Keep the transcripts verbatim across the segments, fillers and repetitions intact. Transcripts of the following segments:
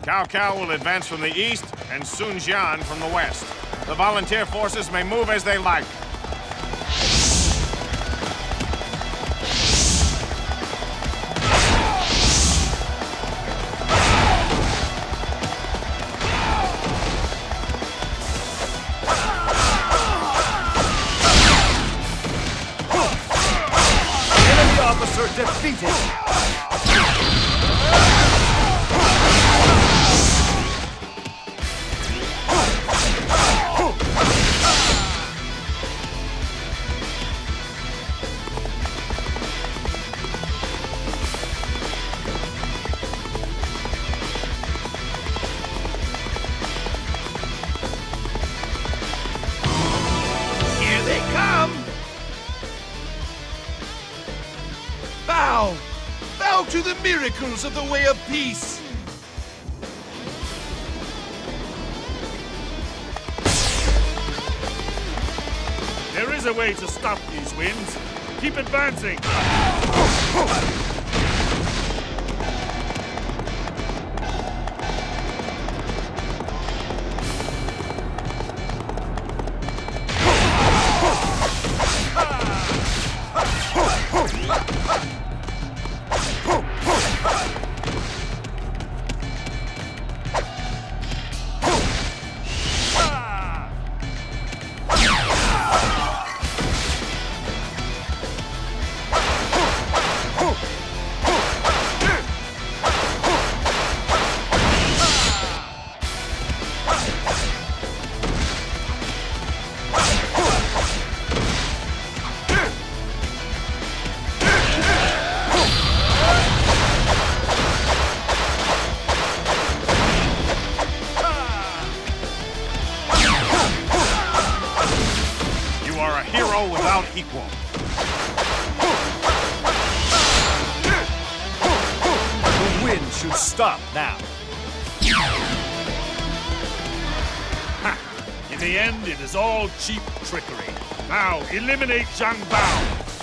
Cao Cao will advance from the east and Sun Jian from the west. The volunteer forces may move as they like. Enemy officer defeated! Bow! Bow to the miracles of the way of peace! There is a way to stop these winds. Keep advancing! Without equal. The wind should stop now. Ha! In the end, it is all cheap trickery. Now, eliminate Zhang Bao.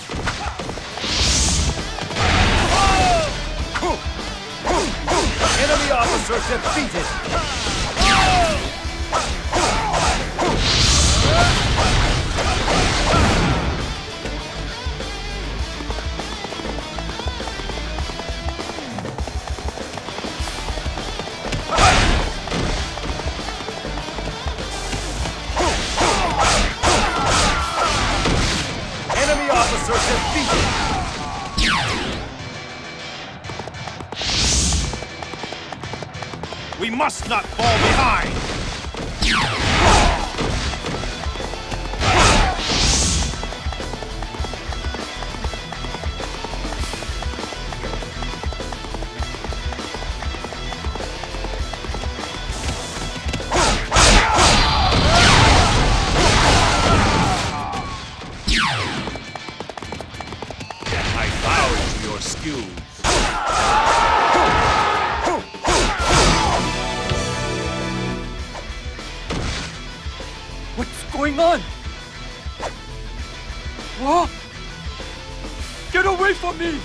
Enemy officer defeated! Enemy officer defeated! We must not fall behind! I bow to your skills. What's going on? What? Get away from me!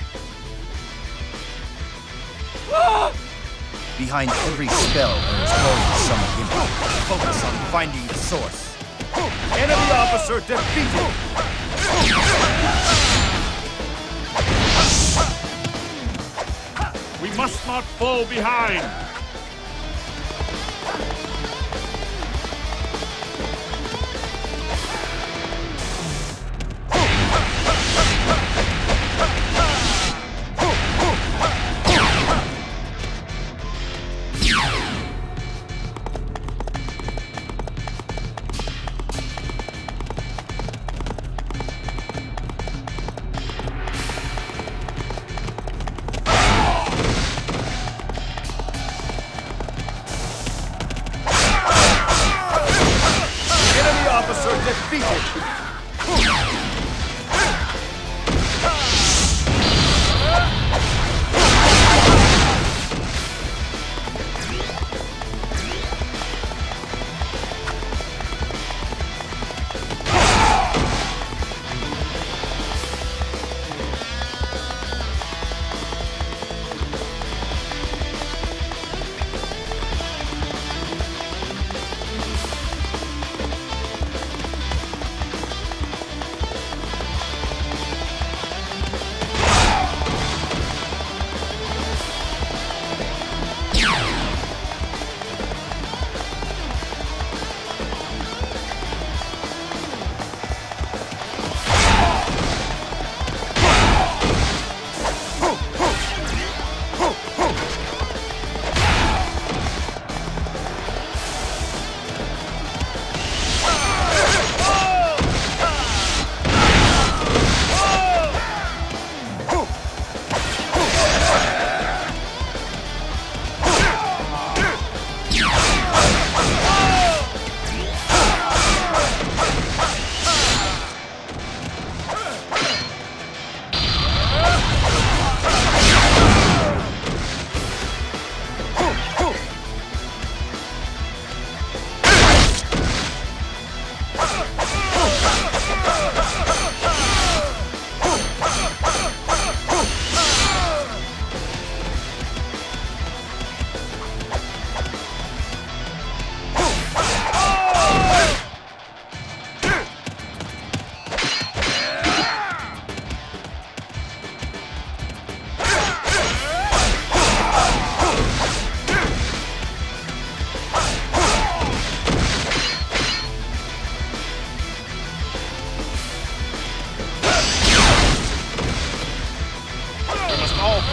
Ah! Behind every spell, there is always some hint. Focus on finding the source. Enemy officer defeated! We must not fall behind.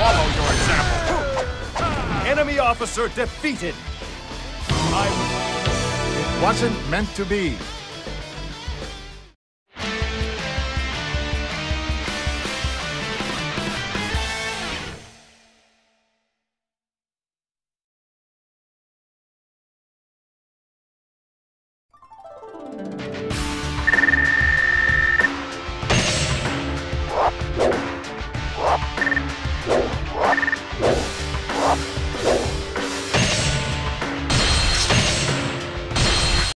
follow your example. Enemy officer defeated. It wasn't meant to be.